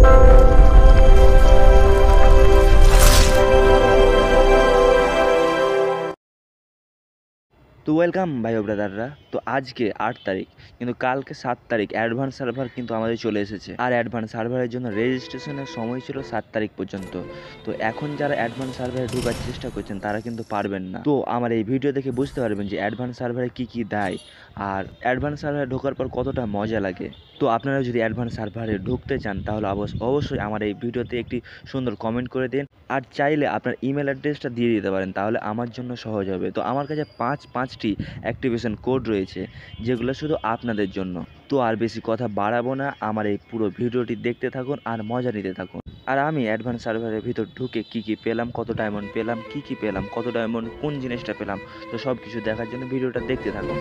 তো ওয়েলকাম ভাই ও ব্রাদাররা। তো আজকে 8 তারিখ, কিন্তু কালকে 7 তারিখ অ্যাডভান্স সার্ভার কিন্তু আমাদের চলে এসেছে। আর অ্যাডভান্স সার্ভারের জন্য রেজিস্ট্রেশনের সময় ছিল 7 তারিখ পর্যন্ত। তো এখন যারা অ্যাডভান্স সার্ভারে ঢোকার চেষ্টা করছেন তারা কিন্তু পারবেন না। তো আমার এই ভিডিও দেখে বুঝতে পারবেন যে অ্যাডভান্স সার্ভারে কী কী দেয় আর অ্যাডভান্স সার্ভারে ঢোকার পর কতটা মজা লাগে। তো আপনারা যদি অ্যাডভান্স সার্ভারে ঢুকতে চান তাহলে অবশ্যই আমার এই ভিডিওতে একটি সুন্দর কমেন্ট করে দিন। আর চাইলে আপনার ইমেল অ্যাড্রেসটা দিয়ে দিতে পারেন, তাহলে আমার জন্য সহজ হবে। তো আমার কাছে পাঁচটি অ্যাক্টিভেশন কোড রয়েছে যেগুলো শুধু আপনাদের জন্য। তো আর বেশি কথা বাড়াবো না, আমার এই পুরো ভিডিওটি দেখতে থাকুন আর মজা নিতে থাকুন। আর আমি অ্যাডভান্স সার্ভারের ভিতর ঢুকে কী পেলাম, কত ডায়মন্ড পেলাম, কী পেলাম, কত ডায়মন্ড কোন জিনিসটা পেলাম, তো সব কিছু দেখার জন্য ভিডিওটা দেখতে থাকুন।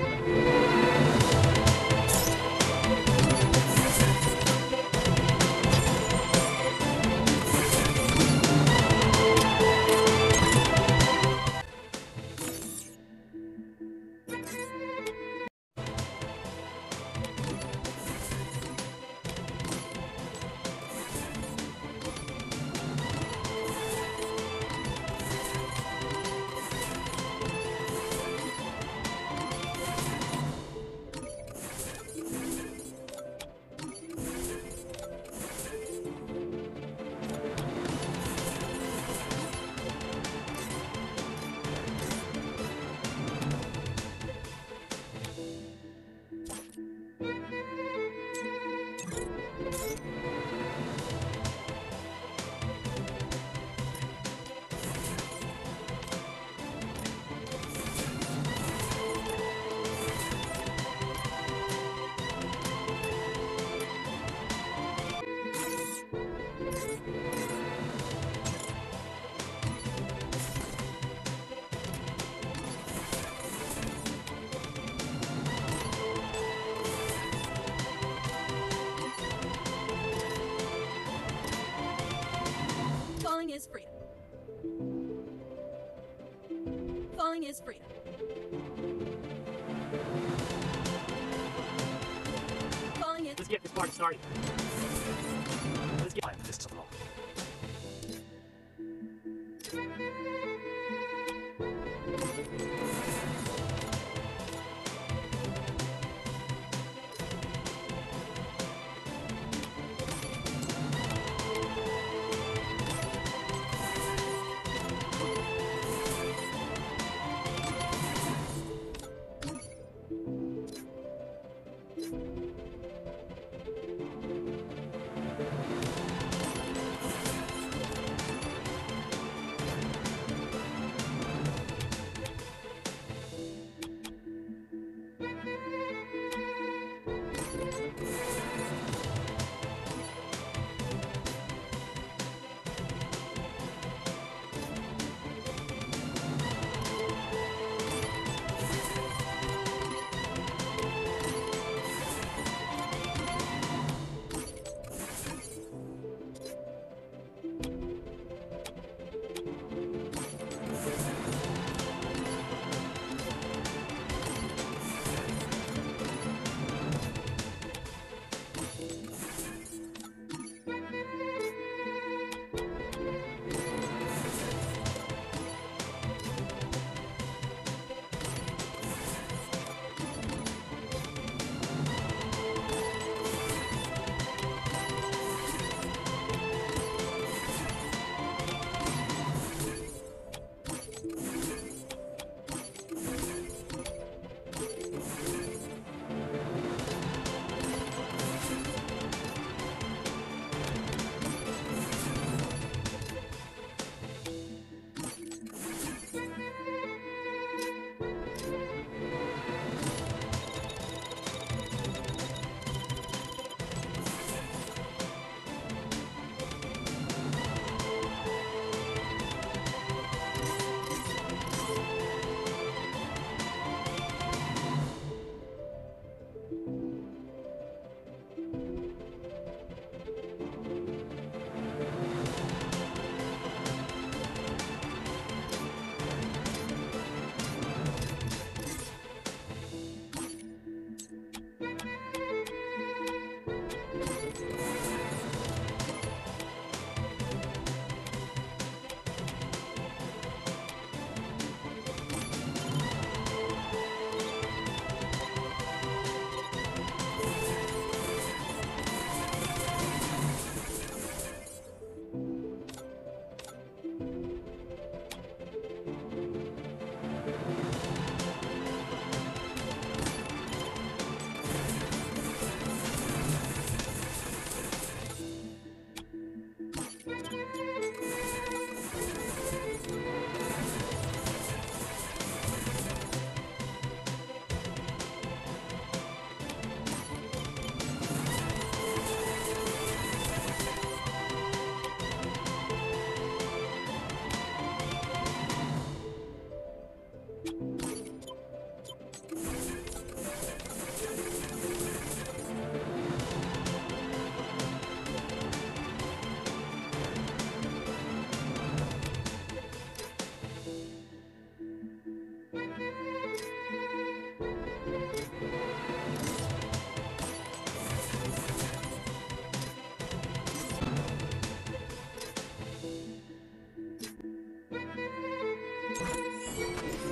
Falling is freedom. Falling is freedom. Falling is. Let's get this party started. Let's get this to all.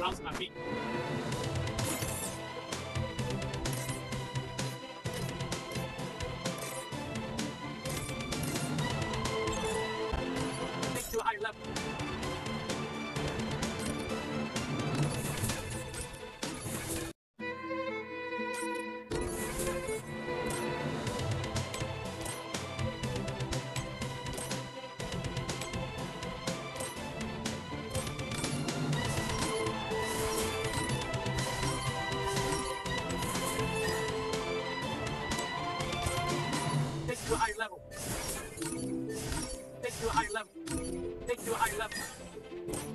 House on my feet. Take it to a higher level. Take it to a higher level. Take it to a higher level. Take it to a higher level.